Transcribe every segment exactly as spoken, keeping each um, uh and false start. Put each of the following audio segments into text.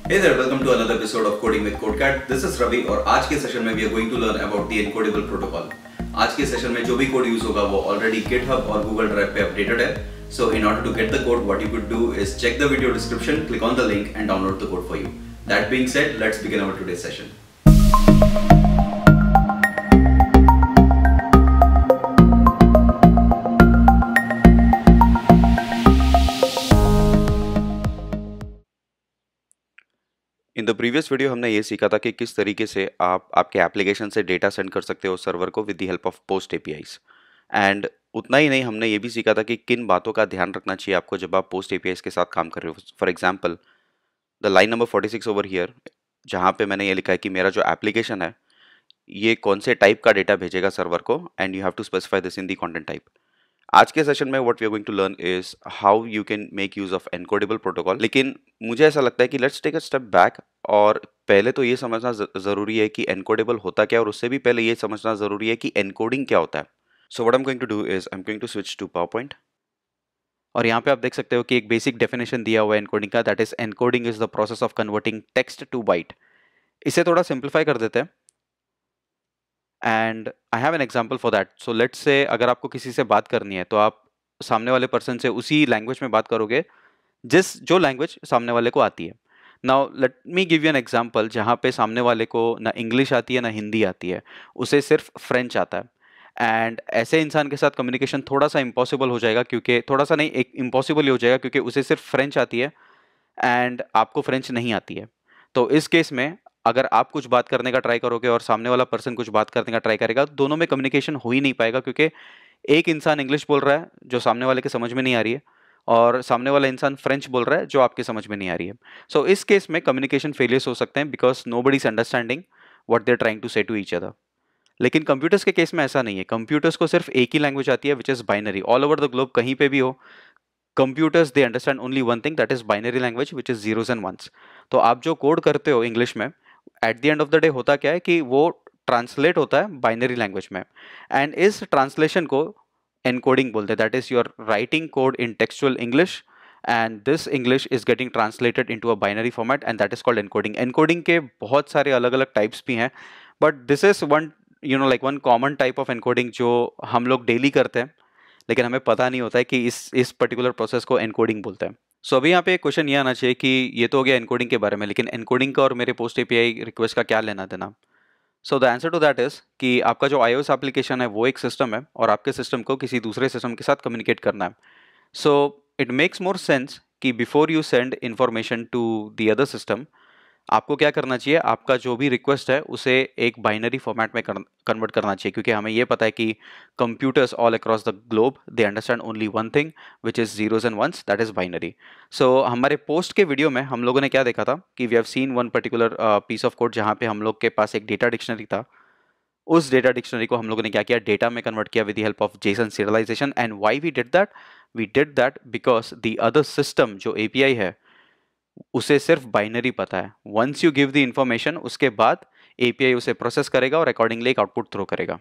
Hey there, welcome to another episode of Coding with CodeCat. This is Ravi और आज के session में we are going to learn about the encodable protocol. आज के session में जो भी कोड यूज होगा वो ऑलरेडी GitHub और Google Drive पे अपडेटेड है. So in order to get the code, what you could do is check the video description, click on the link and download the code for you. That being said, let's begin our today's session. In the previous video हमने ये सीखा था कि किस तरीके से आप आपके एप्लीकेशन से डेटा सेंड कर सकते हो सर्वर को with the help of post APIs. And उतना ही नहीं, हमने ये भी सीखा था कि किन बातों का ध्यान रखना चाहिए आपको जब आप पोस्ट एपीआईज के साथ काम कर रहे हो. For example, the line number forty six over here, जहाँ पे मैंने ये लिखा है कि मेरा जो एप्लीकेशन है ये कौन से टाइप का डेटा भेजेगा सर्वर को, and you have to specify this in the content type. आज के सेशन में what we are going to learn is how you can make use of encodable protocol. लेकिन मुझे ऐसा लगता है कि let's take a step back और पहले तो ये समझना जरूरी है कि एनकोडेबल होता क्या, और उससे भी पहले ये समझना जरूरी है कि एनकोडिंग क्या होता है. So what I am going to do is I am going to switch to PowerPoint. और यहाँ पे आप देख सकते हो कि एक बेसिक डेफिनेशन दिया हुआ है एनकोडिंग का, that is encoding is the process of converting text to byte. इसे थोड़ा सिंप्लीफाई कर देते हैं and I have an example for that. So let's say अगर आपको किसी से बात करनी है तो आप सामने वाले पर्सन से उसी लैंग्वेज में बात करोगे जिस जो लैंग्वेज सामने वाले को आती है. Now let me give you an example जहाँ पे सामने वाले को ना इंग्लिश आती है ना हिंदी आती है, उसे सिर्फ फ्रेंच आता है. एंड ऐसे इंसान के साथ कम्युनिकेशन थोड़ा सा इम्पॉसिबल हो जाएगा, क्योंकि थोड़ा सा नहीं, एक इम्पॉसिबल ही हो जाएगा, क्योंकि उसे सिर्फ फ्रेंच आती है एंड आपको फ्रेंच नहीं आती है. तो इस केस में अगर आप कुछ बात करने का ट्राई करोगे और सामने वाला पर्सन कुछ बात करने का ट्राई करेगा, दोनों में कम्युनिकेशन हो ही नहीं पाएगा, क्योंकि एक इंसान इंग्लिश बोल रहा है जो सामने वाले के समझ में नहीं आ रही है, और सामने वाला इंसान फ्रेंच बोल रहा है जो आपके समझ में नहीं आ रही है. सो so, इस केस में कम्युनिकेशन फेलियर्स हो सकते हैं because nobody is understanding what they are trying to say to each other. लेकिन कंप्यूटर्स के केस में ऐसा नहीं है. कंप्यूटर्स को सिर्फ एक ही लैंग्वेज आती है which is binary. All over the globe कहीं पे भी हो, computers they understand only one thing, that is binary language which is zeros and ones. तो आप जो कोड करते हो इंग्लिश में, at the end of the day होता क्या है कि वो ट्रांसलेट होता है बाइनरी लैंग्वेज में, एंड इस ट्रांसलेशन को एनकोडिंग बोलते हैं. That is you are writing code in textual English and this English is getting translated into a binary format, and that is called encoding. encoding के बहुत सारे अलग अलग types भी हैं, but this is one you know like one common type of encoding जो हम लोग डेली करते हैं, लेकिन हमें पता नहीं होता है कि इस इस पर्टिकुलर प्रोसेस को encoding बोलते हैं. सो so, अभी यहाँ पे एक क्वेश्चन ये आना चाहिए कि ये तो हो गया एनकोडिंग के बारे में, लेकिन एनकोडिंग का और मेरे पोस्ट एपीआई रिक्वेस्ट का क्या लेना देना. So the answer to that is कि आपका जो आईओएस एप्लीकेशन है वो एक सिस्टम है, और आपके सिस्टम को किसी दूसरे सिस्टम के साथ कम्युनिकेट करना है. So it makes more sense कि before you send information to the other system, आपको क्या करना चाहिए, आपका जो भी रिक्वेस्ट है उसे एक बाइनरी फॉर्मेट में कन्वर्ट करना चाहिए, क्योंकि हमें ये पता है कि computers all across the globe they understand only one thing which is zeros and ones, that is binary. So हमारे पोस्ट के वीडियो में हम लोगों ने क्या देखा था कि we have seen one particular piece of code जहाँ पे हम लोग के पास एक डेटा डिक्शनरी था. उस डेटा डिक्शनरी को हम लोगों ने क्या किया, डेटा में कन्वर्ट किया with the help of JSON serialization. And why we did that, we did that because the other system जो एपीआई है उसे सिर्फ बाइनरी पता है. Once you give the information, उसके बाद एपीआई उसे प्रोसेस करेगा और अकॉर्डिंगली एक आउटपुट थ्रो करेगा.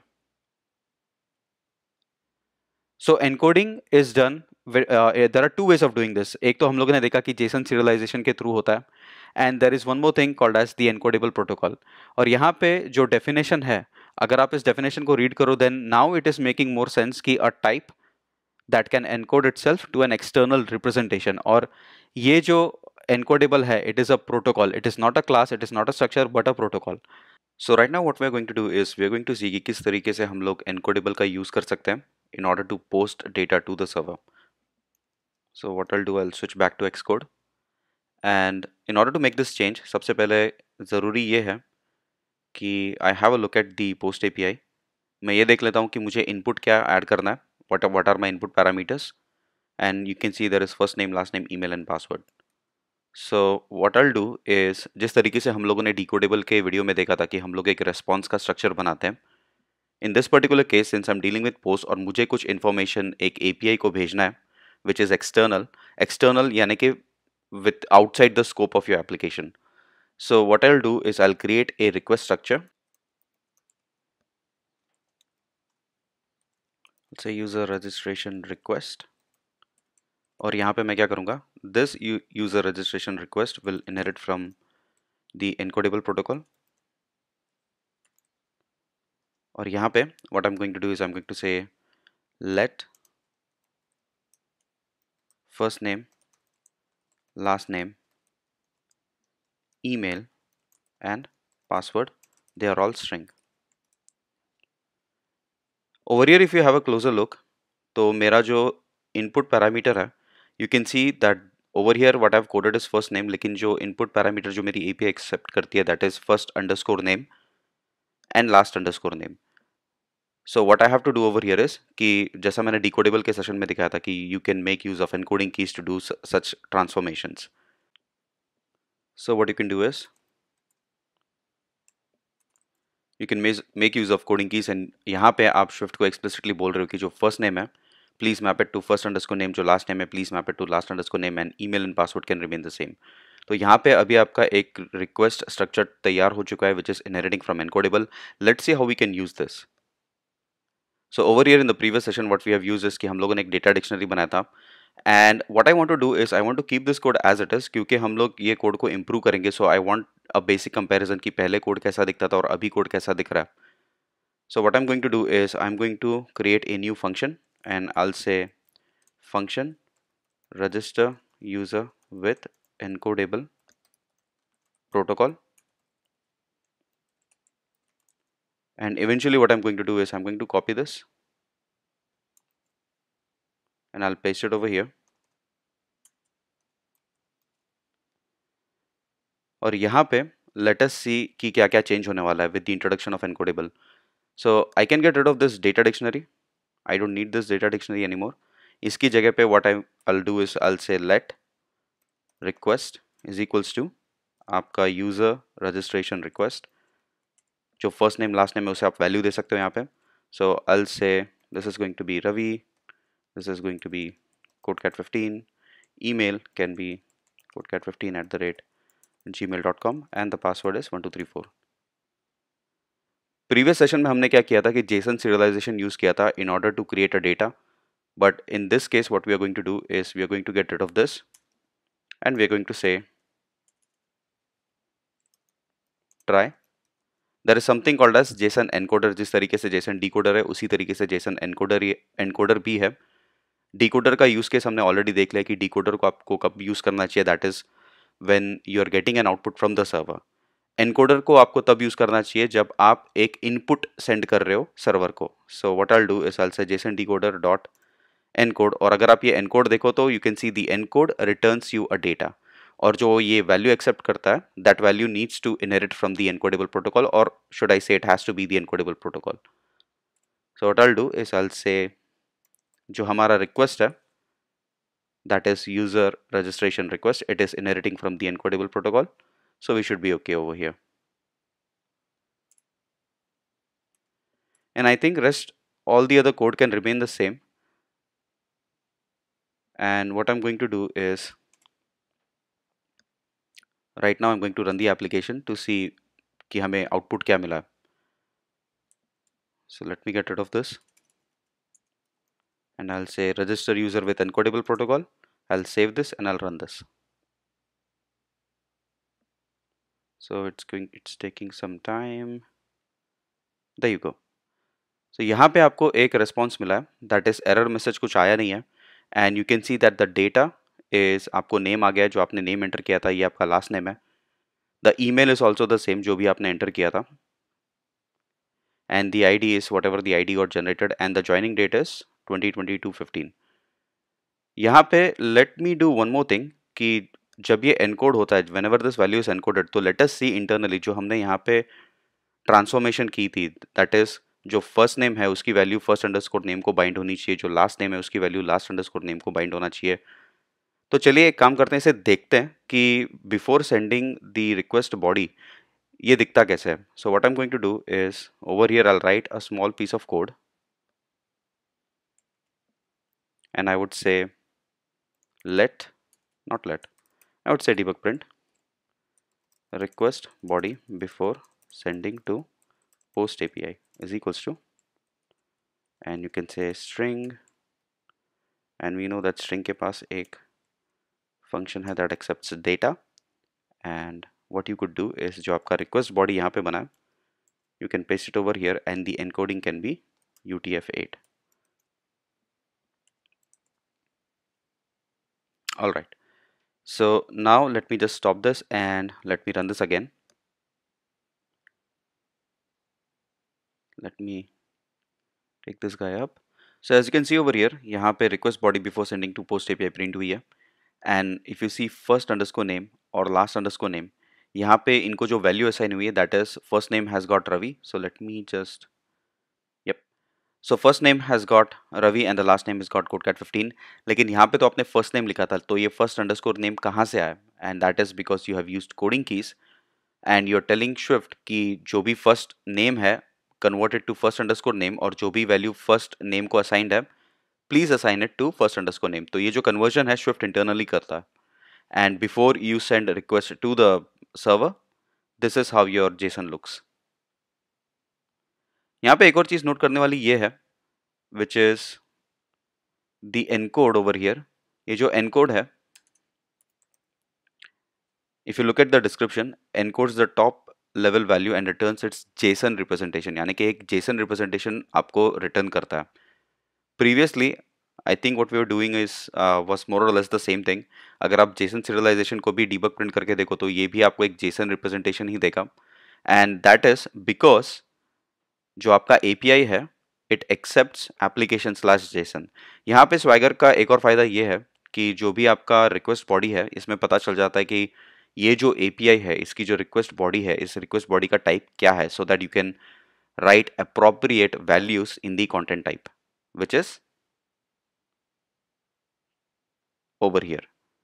So encoding is done, there are two ways of doing this. एक तो हम लोगों ने देखा कि जेसन सीरियलाइजेशन के थ्रू होता है, and there is one more thing called as the encodable protocol. और यहाँ पे जो डेफिनेशन है, अगर आप इस डेफिनेशन को रीड करो, then now it is making more sense कि a type that can encode itself to an external representation. और ये जो encodable है, it is a protocol, it is not a class, it is not a structure but a protocol. So right now what we are going to do is we are going to see कि किस तरीके से हम लोग encodable का use कर सकते हैं in order to post data to the server. So what I'll do, I'll switch back to Xcode, and in order to make this change, सबसे पहले ज़रूरी ये है कि I have a look at the post A P I. मैं ये देख लेता हूँ कि मुझे input क्या add करना है, what what are my input parameters, and you can see there is first name, last name, email and password. So what I'll do is, जिस तरीके से हम लोगों ने डिकोडेबल के वीडियो में देखा था कि हम लोग एक रेस्पॉन्स का स्ट्रक्चर बनाते हैं, in this particular case since I am dealing with post और मुझे कुछ इन्फॉर्मेशन एक एपीआई को भेजना है विच इज़ एक्सटर्नल. एक्सटर्नल यानी कि with outside the scope of your application. So what I'll do is I'll create a request structure. Let's say user registration request. और यहाँ पे मैं क्या करूँगा, this user registration request will inherit from the encodable protocol. और यहाँ पे what I'm going to do is I'm going to say let first name, last name, email and password, they are all string. Over here if you have a closer look, तो मेरा जो input parameter है, you can see that over here what I've coded is first name, लेकिन जो input parameter जो मेरी A P I accept करती है that is first underscore name and last underscore name. So what I have to do over here is कि जैसा मैंने decodable के सेशन में दिखाया था कि you can make use of encoding keys to do such transformations. So what you can do is you can make use of coding keys and यहाँ पे आप shift को explicitly बोल रहे हो कि जो first name है please map it to first underscore name, जो last name है please map it to last underscore name and email and password can remain the same. तो यहाँ पे अभी आपका एक request structure तैयार हो चुका है which is inheriting from encodable. Let's see how we can use this. So over here in the previous session what we have used is कि हम लोगों ने एक data dictionary बनाया था and what I want to do is I want to keep this code as it is क्योंकि हम लोग ये कोड को improve करेंगे. So I want a basic comparison कि पहले कोड कैसा दिखता था और अभी कोड कैसा दिख रहा है. So what I'm going to do is I'm going to create a new function and I'll say function register user with encodable protocol, and eventually what I'm going to do is I'm going to copy this and I'll paste it over here. और यहाँ पे let us see कि क्या क्या change होने वाला है with the introduction of encodable. So I can get rid of this data dictionary. I don't need this data dictionary anymore. इसकी जगह पे what I, I'll do is I'll say let request is equals to आपका user registration request. जो first name last name है उसे आप value दे सकते हो यहाँ पे. So I'll say this is going to be Ravi, this is going to be codecat fifteen, email can be codecat fifteen at the rate gmail dot com and the password is one two three four. Previous session में हमने क्या किया था कि Jason serialisation use किया था in order to create a data, but in this case what we are going to do is we are going to get rid of this and we are going to say try. There is something called as JSON encoder. जिस तरीके से JSON decoder है उसी तरीके से JSON encoder encoder भी है. Decoder का यूज केस हमने ऑलरेडी देख लिया कि decoder को आपको कब यूज करना चाहिए, that is when you are getting an output from the server. Encoder को आपको तब यूज करना चाहिए जब आप एक इनपुट सेंड कर रहे हो सर्वर को. So what I will do is I will say JSON decoder dot encode, और अगर आप ये एनकोड देखो तो you can see the encode returns you a data, और जो ये वैल्यू एक्सेप्ट करता है that value needs to inherit from the encodable protocol, और should I say it has to be the encodable protocol. So what I will do is I will say जो हमारा request है that is user registration request, it is inheriting from the encodable protocol, so we should be okay over here. And I think rest all the other code can remain the same. And what I'm going to do is right now I'm going to run the application to see कि हमें output क्या मिला. So let me get rid of this and I'll say register user with encodable protocol. I'll save this and I'll run this. So it's going it's taking some time. There you go. So यहाँ पे आपको एक response मिला है, that is error message कुछ आया नहीं है, and you can see that the data is आपको name आ गया है, जो आपने name enter किया था ये आपका last name है. The email is also the same जो भी आपने enter किया था, and the I D is whatever the I D got generated and the joining date is twenty twenty-two fifteen. यहाँ पे let me do one more thing कि जब ये encode होता है, whenever this value is encoded, तो let us see internally जो हमने यहाँ पे ट्रांसफॉर्मेशन की थी, दैट इज जो फर्स्ट नेम है उसकी वैल्यू फर्स्ट अंडरस्कोर नेम को बाइंड होनी चाहिए, जो लास्ट नेम है उसकी वैल्यू लास्ट अंडरस्कोर नेम को बाइंड होना चाहिए. तो चलिए एक काम करते हैं, इसे देखते हैं कि before sending the request body ये दिखता कैसे है. So what I am going to do is over here I will write a small piece of code and I would say let not let I would say debug print request body before sending to post A P I is equals to, and you can say string, and we know that string के पास एक function है that accepts data, and what you could do is जो आपका request body यहाँ पे बना है, you can paste it over here and the encoding can be U T F eight. All right. So now let me just stop this and let me run this again. Let me take this guy up. So as you can see over here, यहाँ पे request body before sending to post A P I print हुई है. And if you see first underscore name और last underscore name, यहाँ पे इनको जो value assign हुई है, that is first name has got Ravi. So let me just, yep. So first name has got Ravi and the last name has got codecat fifteen. लेकिन यहाँ पे तो आपने first name लिखा था, तो ये first underscore name कहाँ से आया? And that is because you have used coding keys and you're telling Swift कि जो भी first name है converted to first underscore name और जो भी value first name को assigned है, please assign it to first underscore name. तो ये जो conversion है Swift internally करता है. And before you send a request to the server, this is how your JSON looks. यहाँ पे एक और चीज नोट करने वाली ये है, which is the encode over here. ये जो encode है, if you look at the description, encodes the top level value and returns its JSON representation. यानी कि एक JSON representation आपको return करता है. Previously, I think what we were doing is uh, was more or less the same thing. अगर आप JSON serialization को भी debug print करके देखो तो ये भी आपको एक JSON representation ही देगा. And that is because जो आपका A P I है, it accepts application slash JSON. यहाँ पे Swagger का एक और फायदा ये है कि जो भी आपका request body है, इसमें पता चल जाता है कि ये जो A P I है, इसकी जो request body है, इस request body का type क्या है, so that you can write appropriate values in the content type, which is over here.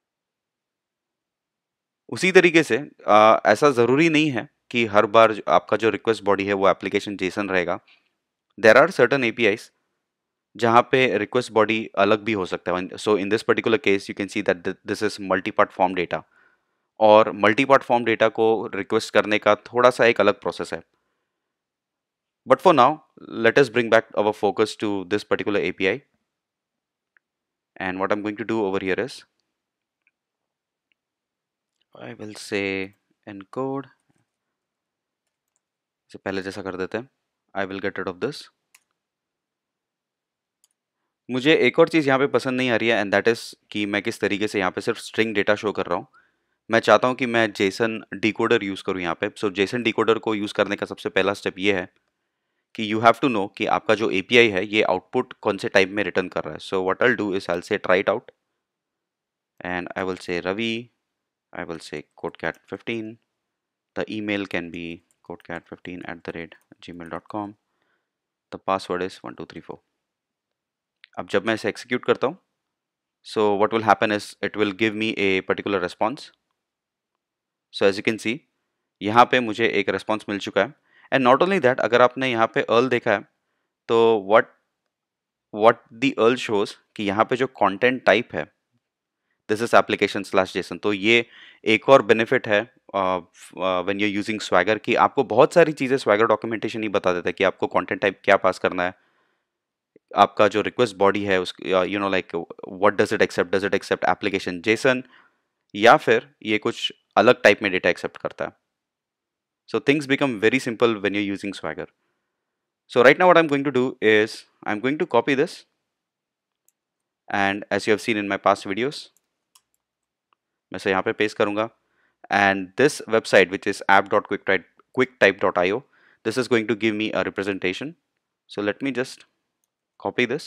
उसी तरीके से आ, ऐसा ज़रूरी नहीं है कि हर बार जो आपका जो request body है वो application JSON रहेगा. There are certain A P Is जहाँ पे request body अलग भी हो सकता है. So in this particular case, you can see that th this is multi-part form data. और multi-part form data को request करने का थोड़ा सा एक अलग process है. But for now, let us bring back our focus to this particular A P I. And what I'm going to do over here is, I will say encode. इसे पहले जैसा कर देते हैं. I will get rid of this. मुझे एक और चीज़ यहाँ पे पसंद नहीं आ रही है, एंड दैट इज़ कि मैं किस तरीके से यहाँ पे सिर्फ स्ट्रिंग डेटा शो कर रहा हूँ. मैं चाहता हूँ कि मैं जेसन डिकोडर यूज़ करूँ यहाँ पे. सो जेसन डिकोडर को यूज़ करने का सबसे पहला स्टेप ये है कि यू हैव टू नो कि आपका जो एपीआई है ये आउटपुट कौन से टाइप में रिटर्न कर रहा है. So what I will do is I will say try it out and I will say Ravi, I will say codecat fifteen. The email can be codecat fifteen at the rate gmail dot com. The password is one two three four. अब जब मैं इसे execute करता हूँ, so what will happen is it will give me a particular response. So as you can see, यहाँ पे मुझे एक response मिल चुका है. And not only that, अगर आपने यहाँ पे earl देखा है, तो what what the earl shows कि यहाँ पे जो content type है, this is application slash JSON. तो ये एक और benefit है uh, uh, when you're using Swagger कि आपको बहुत सारी चीज़ें Swagger documentation ही बता देता है कि आपको content type क्या पास करना है. आपका जो रिक्वेस्ट बॉडी है उस you know like what does it accept, does it accept application JSON या फिर ये कुछ अलग टाइप में डेटा एक्सेप्ट करता है. So things become very simple when you using Swagger. So right now what I am going to do is I am going to copy this and as you have seen in my past videos मैं इसे यहाँ पे paste करूंगा. And this website which is app dot quick type quick type dot I O, this is going to give me a representation. So let me just copy this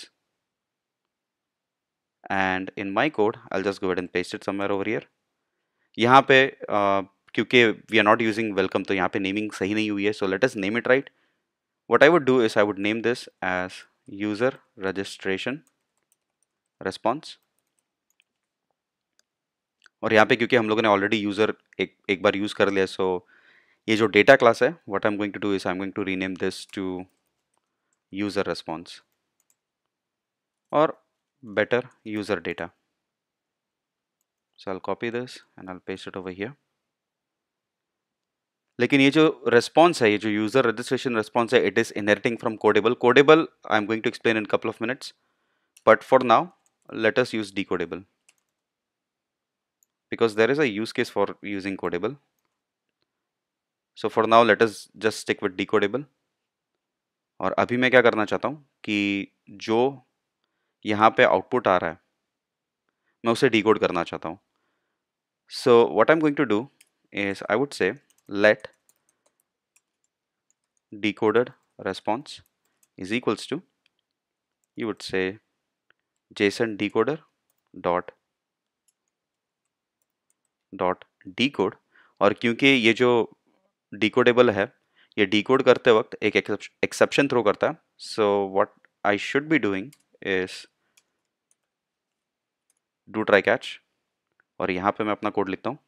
and in my code I'll just go ahead and paste it somewhere over here. यहाँ पे uh, क्योंकि we are not using welcome तो यहाँ पे naming सही नहीं हुई है, so let us name it right. What I would do is I would name this as user registration response. और यहाँ पे क्योंकि हम लोगों ने already user एक एक बार use कर लिया, so ये जो data class है, what I'm going to do is I'm going to rename this to user response or better user data. So I'll copy this and I'll paste it over here. लेकिन ये जो response है, ये जो user registration response है, it is inheriting from Codable. Codable I'm going to explain in a couple of minutes, but for now let us use Decodable because there is a use case for using Codable. So for now let us just stick with decodable. और अभी मैं क्या करना चाहता हूँ कि जो यहाँ पे आउटपुट आ रहा है मैं उसे डिकोड करना चाहता हूँ। So what I am going to do is I would say let decoded response is equals to, you would say, JSON decoder dot dot decode। और क्योंकि ये जो decodable है ये decode करते वक्त एक exception throw करता है, so what I should be doing is do try catch। और यहाँ पे मैं अपना कोड लिखता हूँ।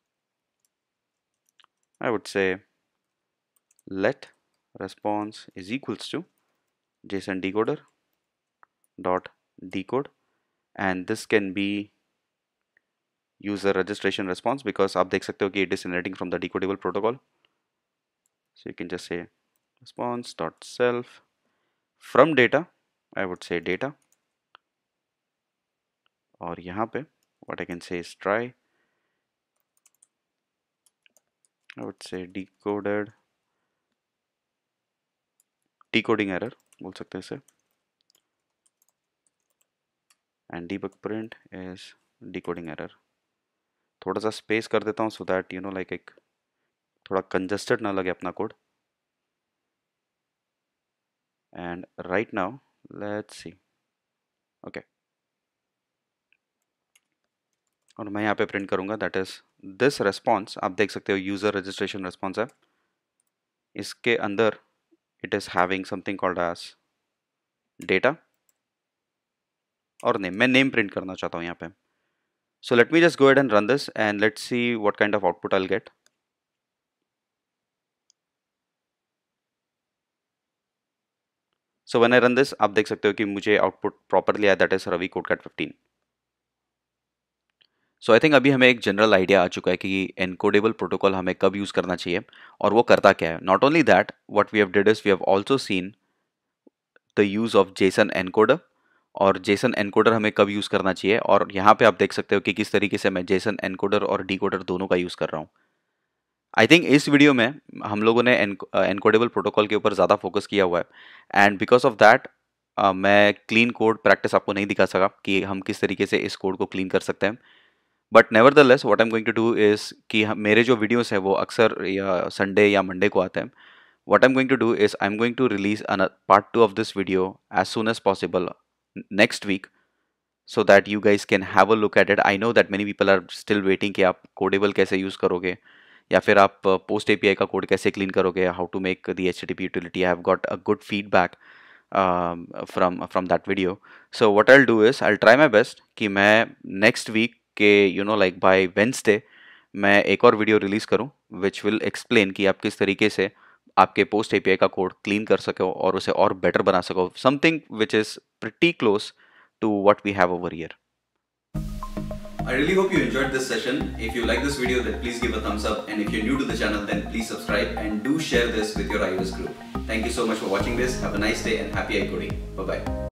I would say let response is equals to JSON decoder dot decode, and this can be user registration response because आप देख सकते हो कि it is generating from the decodable protocol। So you can just say response dot self from data, I would say data, और यहाँ पे what I can say is try, I would say decoded decoding error बोल सकते हैं इसे, and debug print is decoding error। थोड़ा सा space कर देता हूँ so that you know like एक थोड़ा congested ना लगे अपना कोड। And right now let's see, okay, और मैं यहाँ पे प्रिंट करूँगा that is this response। आप देख सकते हो यूजर रजिस्ट्रेशन रेस्पॉन्स है, इसके अंदर it is having something called as data और name। मैं name प्रिंट करना चाहता हूँ यहाँ पे। So let me just go ahead and run this and let's see what kind of output I'll get। So when I run this आप देख सकते हो कि मुझे आउटपुट प्रॉपरली आया, that is Ravi codecat fifteen. So I think अभी हमें एक जनरल आइडिया आ चुका है कि एनकोडेबल प्रोटोकॉल हमें कब यूज़ करना चाहिए और वो करता क्या है। Not only that, what we have did is we have also seen the use of JSON encoder, और जेसन एनकोडर हमें कब यूज़ करना चाहिए। और यहाँ पे आप देख सकते हो कि किस तरीके से मैं जेसन एनकोडर और डिकोडर दोनों का यूज़ कर रहा हूँ। आई थिंक इस वीडियो में हम लोगों ने एनकोडेबल प्रोटोकॉल के ऊपर ज़्यादा फोकस किया हुआ है, एंड बिकॉज ऑफ दैट मैं क्लीन कोड प्रैक्टिस आपको नहीं दिखा सका कि हम किस तरीके से इस कोड को क्लीन कर सकते हैं। But nevertheless what I am going to do is कि हम- मेरे जो वीडियोस हैं वो अक्सर या संडे या मंडे को आते हैं। What I am going to do is I am going to release an part two of this video as soon as possible next week, so that you guys can have a look at it। I know that many people are still waiting कि आप कोडेबल कैसे use करोगे या फिर आप post API का code कैसे clean करोगे, how to make the HTTP utility. I have got a good feedback from from that video. So what I will do is I will try my best कि मैं next week के you know like by Wednesday मैं एक और video release करूं which will explain कि आप किस तरीके से आपके पोस्ट एपीआई का कोड क्लीन कर सको और उसे और बेटर बना सको, something which is pretty close to what we have over here। I really hope you enjoyed this session. If you like this video, then please give a thumbs up, and if you're new to the channel, then please subscribe and do share this with your iOS group. Thank you so much for watching this. Have a nice day and happy iCoding. Bye bye.